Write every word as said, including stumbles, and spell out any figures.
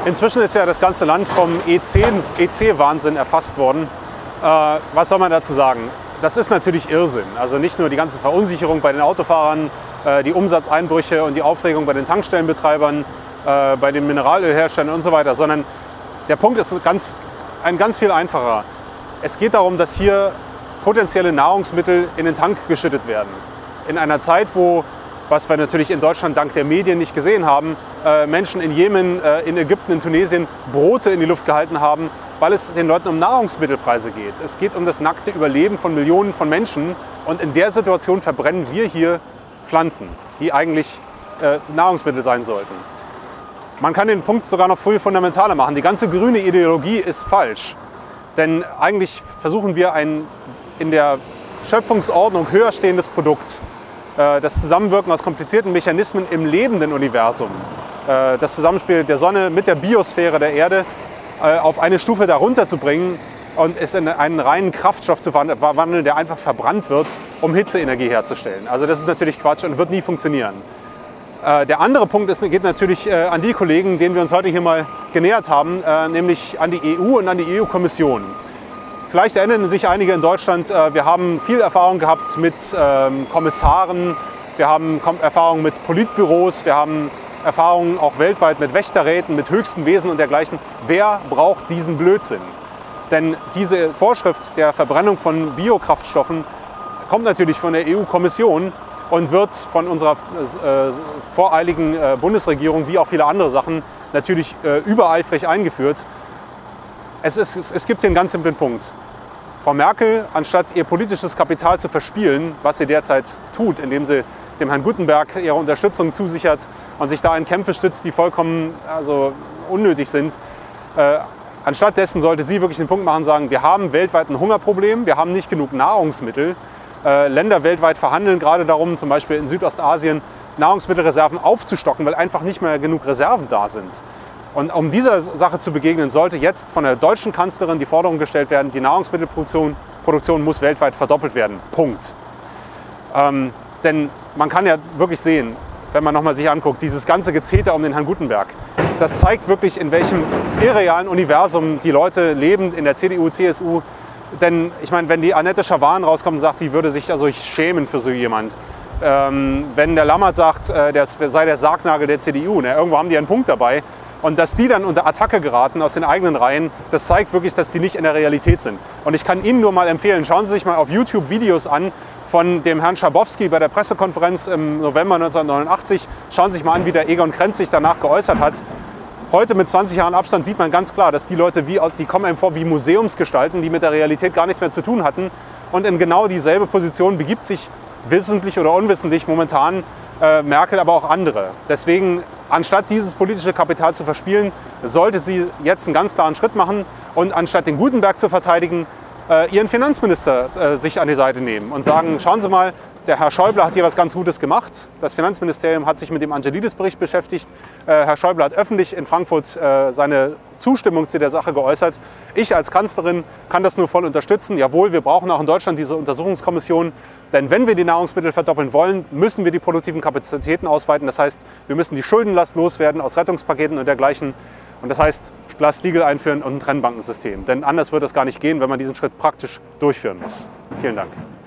Inzwischen ist ja das ganze Land vom E C-Wahnsinn erfasst worden. Äh, was soll man dazu sagen? Das ist natürlich Irrsinn. Also nicht nur die ganze Verunsicherung bei den Autofahrern, äh, die Umsatzeinbrüche und die Aufregung bei den Tankstellenbetreibern, äh, bei den Mineralölherstellern und so weiter, sondern der Punkt ist ganz, ein ganz viel einfacher. Es geht darum, dass hier potenzielle Nahrungsmittel in den Tank geschüttet werden. In einer Zeit, wo, was wir natürlich in Deutschland dank der Medien nicht gesehen haben, äh, Menschen in Jemen, äh, in Ägypten, in Tunesien Brote in die Luft gehalten haben, weil es den Leuten um Nahrungsmittelpreise geht. Es geht um das nackte Überleben von Millionen von Menschen und in der Situation verbrennen wir hier Pflanzen, die eigentlich äh, Nahrungsmittel sein sollten. Man kann den Punkt sogar noch viel fundamentaler machen. Die ganze grüne Ideologie ist falsch, denn eigentlich versuchen wir ein in der Schöpfungsordnung höher stehendes Produkt, äh, das Zusammenwirken aus komplizierten Mechanismen im lebenden Universum, äh, das Zusammenspiel der Sonne mit der Biosphäre der Erde, auf eine Stufe darunter zu bringen und es in einen reinen Kraftstoff zu verwandeln, der einfach verbrannt wird, um Hitzeenergie herzustellen. Also das ist natürlich Quatsch und wird nie funktionieren. Der andere Punkt ist, geht natürlich an die Kollegen, denen wir uns heute hier mal genähert haben, nämlich an die E U und an die E U-Kommission. Vielleicht erinnern sich einige in Deutschland, wir haben viel Erfahrung gehabt mit Kommissaren, wir haben Erfahrung mit Politbüros, wir haben Erfahrungen auch weltweit mit Wächterräten, mit höchsten Wesen und dergleichen. Wer braucht diesen Blödsinn? Denn diese Vorschrift der Verbrennung von Biokraftstoffen kommt natürlich von der E U-Kommission und wird von unserer äh, voreiligen äh, Bundesregierung, wie auch viele andere Sachen, natürlich äh, übereifrig eingeführt. Es, ist, es, es gibt hier einen ganz simplen Punkt. Frau Merkel, anstatt ihr politisches Kapital zu verspielen, was sie derzeit tut, indem sie dem Herrn Gutenberg ihre Unterstützung zusichert und sich da in Kämpfe stützt, die vollkommen also, unnötig sind, äh, anstatt dessen sollte sie wirklich den Punkt machen und sagen, wir haben weltweit ein Hungerproblem, wir haben nicht genug Nahrungsmittel. Äh, Länder weltweit verhandeln gerade darum, zum Beispiel in Südostasien, Nahrungsmittelreserven aufzustocken, weil einfach nicht mehr genug Reserven da sind. Und um dieser Sache zu begegnen, sollte jetzt von der deutschen Kanzlerin die Forderung gestellt werden, die Nahrungsmittelproduktion Produktion muss weltweit verdoppelt werden. Punkt. Ähm, denn man kann ja wirklich sehen, wenn man nochmal sich anguckt, dieses ganze Gezeter um den Herrn Gutenberg, das zeigt wirklich, in welchem irrealen Universum die Leute leben in der C D U, C S U. Denn ich meine, wenn die Annette Schavan rauskommt und sagt, sie würde sich also schämen für so jemand, ähm, wenn der Lammert sagt, äh, der sei der Sargnagel der C D U, ne? Irgendwo haben die einen Punkt dabei. Und dass die dann unter Attacke geraten aus den eigenen Reihen, das zeigt wirklich, dass die nicht in der Realität sind. Und ich kann Ihnen nur mal empfehlen, schauen Sie sich mal auf YouTube Videos an von dem Herrn Schabowski bei der Pressekonferenz im November neunzehnhundertneunundachtzig. Schauen Sie sich mal an, wie der Egon Krenz sich danach geäußert hat. Heute mit zwanzig Jahren Abstand sieht man ganz klar, dass die Leute, wie, die kommen einem vor wie Museumsgestalten, die mit der Realität gar nichts mehr zu tun hatten. Und in genau dieselbe Position begibt sich wissentlich oder unwissentlich momentan äh, Merkel, aber auch andere. Deswegen, anstatt dieses politische Kapital zu verspielen, sollte sie jetzt einen ganz klaren Schritt machen und anstatt den Gutenberg zu verteidigen, äh, ihren Finanzminister äh, sich an die Seite nehmen und sagen, schauen Sie mal, der Herr Schäuble hat hier was ganz Gutes gemacht. Das Finanzministerium hat sich mit dem Angelidis-Bericht beschäftigt. Äh, Herr Schäuble hat öffentlich in Frankfurt äh, seine Zustimmung zu der Sache geäußert. Ich als Kanzlerin kann das nur voll unterstützen. Jawohl, wir brauchen auch in Deutschland diese Untersuchungskommission. Denn wenn wir die Nahrungsmittel verdoppeln wollen, müssen wir die produktiven Kapazitäten ausweiten. Das heißt, wir müssen die Schuldenlast loswerden aus Rettungspaketen und dergleichen. Und das heißt, Glass-Steagall einführen und ein Trennbankensystem. Denn anders wird das gar nicht gehen, wenn man diesen Schritt praktisch durchführen muss. Vielen Dank.